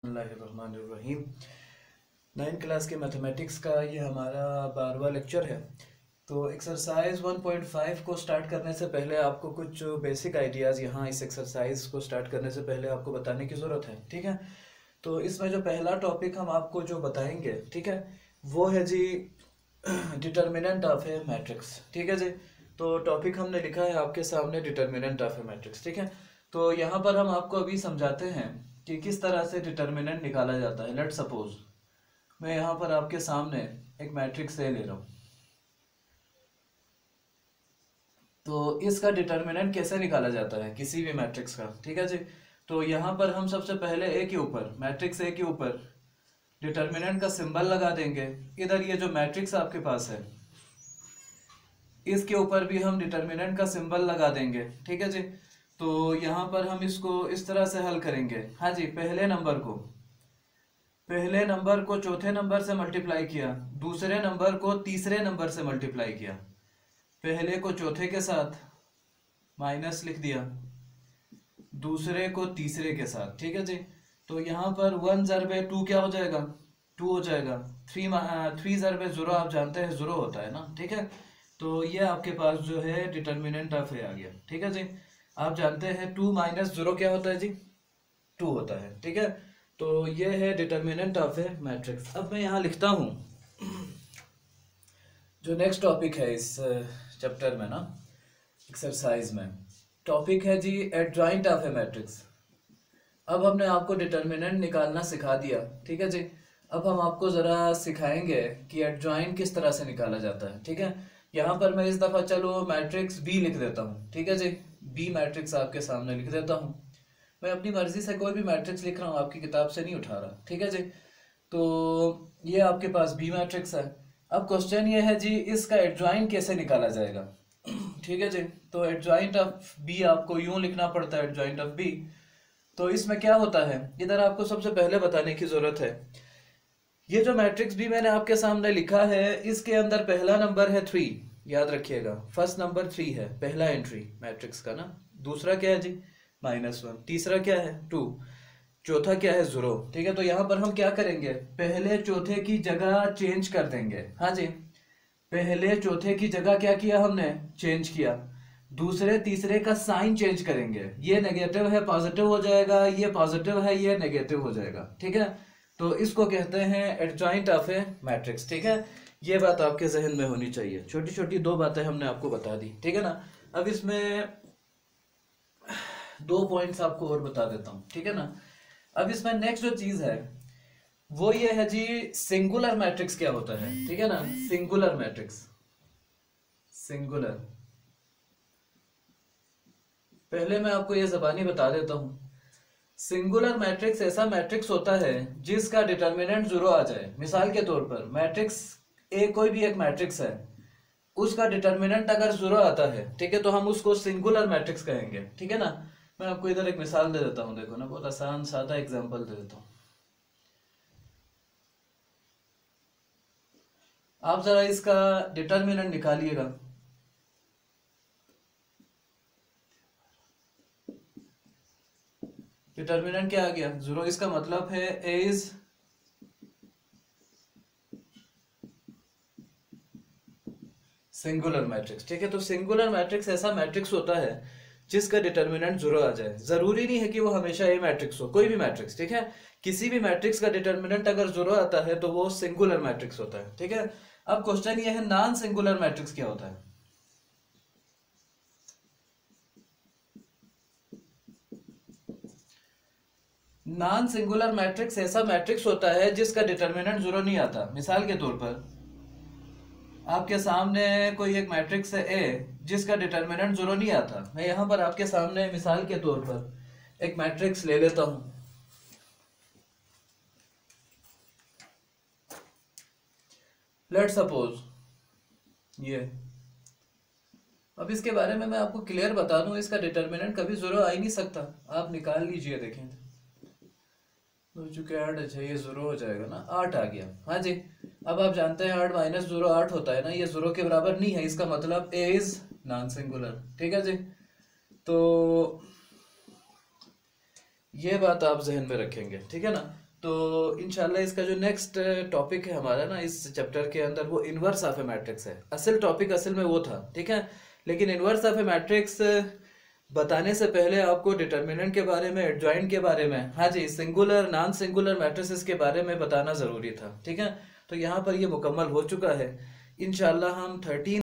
बिस्मिल्लाहिर्रहमानिर्रहीम। 9th class के mathematics का ये हमारा 12वां लेक्चर है। तो एक्सरसाइज 1.5 को स्टार्ट करने से पहले आपको कुछ बेसिक आइडियाज़ यहाँ इस एक्सरसाइज को स्टार्ट करने से पहले आपको बताने की ज़रूरत है, ठीक है। तो इसमें जो पहला टॉपिक हम आपको जो बताएंगे, ठीक है, वो है जी डिटर्मिनेंट ऑफ ए मैट्रिक्स, ठीक है जी। तो टॉपिक हमने लिखा है आपके सामने, डिटर्मिनेंट ऑफ ए मैट्रिक्स, ठीक है। तो यहाँ पर हम आपको अभी समझाते हैं कि किस तरह से डिटर्मिनेंट निकाला जाता है। लेट सपोज मैं यहाँ पर आपके सामने एक मैट्रिक्स ए ले रहा हूँ, तो इसका डिटर्मिनेंट कैसे निकाला जाता है किसी भी मैट्रिक्स का, ठीक है जी। तो यहाँ पर हम सबसे पहले ए के ऊपर, मैट्रिक्स ए के ऊपर डिटर्मिनेंट का सिंबल लगा देंगे। इधर ये जो मैट्रिक्स आपके पास है इसके ऊपर भी हम डिटर्मिनेंट का सिंबल लगा देंगे, ठीक है जी। तो यहाँ पर हम इसको इस तरह से हल करेंगे। हाँ जी, पहले नंबर को चौथे नंबर से मल्टीप्लाई किया, दूसरे नंबर को तीसरे नंबर से मल्टीप्लाई किया, पहले को चौथे के साथ माइनस लिख दिया, दूसरे को तीसरे के साथ, ठीक है जी। तो यहाँ पर 1 ज़रबे 2 क्या हो जाएगा, 2 हो जाएगा। 3 ज़रबे 0 आप जानते हैं 0 होता है ना, ठीक है। तो ये आपके पास जो है डिटर्मिनेंट ऑफ ए आ गया, ठीक है जी। आप जानते हैं 2 माइनस 0 क्या होता है जी, 2 होता है, ठीक है। तो ये है डिटर्मिनेंट ऑफ ए मैट्रिक्स। अब मैं यहाँ लिखता हूँ जो नेक्स्ट टॉपिक है इस चैप्टर में ना, एक्सरसाइज में टॉपिक है जी एडजॉइंट ऑफ ए मैट्रिक्स। अब हमने आपको डिटर्मिनेंट निकालना सिखा दिया, ठीक है जी। अब हम आपको ज़रा सिखाएंगे कि एडजॉइंट किस तरह से निकाला जाता है, ठीक है। यहाँ पर मैं इस दफ़ा चलो मैट्रिक्स बी लिख देता हूँ, ठीक है जी। बी मैट्रिक्स आपके सामने लिख देता हूँ। मैं अपनी मर्जी से कोई भी मैट्रिक्स लिख रहा हूँ, आपकी किताब से नहीं उठा रहा, ठीक है जी। तो ये आपके पास बी मैट्रिक्स है। अब क्वेश्चन ये है जी इसका एडजॉइंट कैसे निकाला जाएगा, ठीक है जी। तो एडजॉइंट ऑफ बी आपको यूं लिखना पड़ता है, एडजॉइंट ऑफ बी। तो इसमें क्या होता है, इधर आपको सबसे पहले बताने की जरूरत है, ये जो मैट्रिक्स भी मैंने आपके सामने लिखा है इसके अंदर पहला नंबर है 3, याद रखिएगा। फर्स्ट नंबर 3 है, पहला एंट्री मैट्रिक्स का ना। दूसरा क्या है जी, -1। तीसरा क्या है, 2। चौथा क्या है, 0, ठीक है। तो यहाँ पर हम क्या करेंगे, पहले चौथे की जगह चेंज कर देंगे। हाँ जी, पहले चौथे की जगह क्या किया हमने, चेंज किया। दूसरे तीसरे का साइन चेंज करेंगे, ये नेगेटिव है पॉजिटिव हो जाएगा, ये पॉजिटिव है ये नेगेटिव हो जाएगा, ठीक है। तो इसको कहते हैं एडजॉइंट ऑफ ए मैट्रिक्स, ठीक है। ये बात आपके जहन में होनी चाहिए। छोटी छोटी 2 बातें हमने आपको बता दी, ठीक है ना। अब इसमें 2 पॉइंट्स आपको और बता देता हूँ, ठीक है ना। अब इसमें नेक्स्ट जो चीज है वो ये है जी सिंगुलर मैट्रिक्स क्या होता है, ठीक है ना। सिंगुलर मैट्रिक्स, सिंगुलर, पहले मैं आपको ये ज़बानी बता देता हूँ। सिंगुलर मैट्रिक्स ऐसा मैट्रिक्स होता है जिसका डिटर्मिनेंट 0 आ जाए। मिसाल के तौर पर मैट्रिक्स ए, कोई भी एक मैट्रिक्स है, उसका डिटर्मिनेंट अगर 0 आता है, ठीक है, तो हम उसको सिंगुलर मैट्रिक्स कहेंगे, ठीक है ना। मैं आपको इधर एक मिसाल दे देता हूँ, देखो ना, बहुत आसान सादा एग्जांपल दे देता हूँ। आप जरा इसका डिटर्मिनेंट निकालिएगा। डिटर्मिनेंट क्या आ गया, 0। इसका मतलब है ए इज सिंगुलर मैट्रिक्स, ठीक है। तो सिंगुलर मैट्रिक्स ऐसा मैट्रिक्स होता है जिसका डिटर्मिनेंट 0 आ जाए। जरूरी नहीं है कि वो हमेशा ए मैट्रिक्स हो, कोई भी मैट्रिक्स, ठीक है। किसी भी मैट्रिक्स का डिटर्मिनेंट अगर 0 आता है तो वो सिंगुलर मैट्रिक्स होता है, ठीक है। अब क्वेश्चन ये है नॉन सिंगुलर मैट्रिक्स क्या होता है। नॉन सिंगुलर मैट्रिक्स ऐसा मैट्रिक्स होता है जिसका डिटर्मिनेंट 0 नहीं आता। मिसाल के तौर पर आपके सामने कोई एक मैट्रिक्स है ए जिसका डिटर्मिनेंट 0 नहीं आता। मैं यहाँ पर आपके सामने मिसाल के तौर पर एक मैट्रिक्स ले लेता हूँ, लेट सपोज ये। अब इसके बारे में मैं आपको क्लियर बता दूं, इसका डिटर्मिनेंट कभी 0 आ ही नहीं सकता। आप निकाल लीजिए, देखें तो चूंकि 8 है, ये 0 हो जाएगा ना, 8 आ गया। हाँ जी, अब आप जानते हैं 8 माइनस 0 8 होता है ना, ये 0 के बराबर नहीं है। इसका मतलब ए इज नॉन सिंगुलर, ठीक है जी। तो ये बात आप जहन में रखेंगे, ठीक है ना। तो इंशाल्लाह इसका जो नेक्स्ट टॉपिक है हमारा ना इस चैप्टर के अंदर, वो इनवर्स ऑफ ए मैट्रिक्स है। असल टॉपिक असल में वो था, ठीक है, लेकिन इनवर्स ऑफ ए मैट्रिक्स बताने से पहले आपको डिटर्मिनेंट के बारे में, एडजॉइंट के बारे में, हाँ जी, सिंगुलर नॉन सिंगुलर मैट्रिसेस के बारे में बताना ज़रूरी था, ठीक है। तो यहाँ पर ये मुकम्मल हो चुका है। इंशाल्लाह हम 13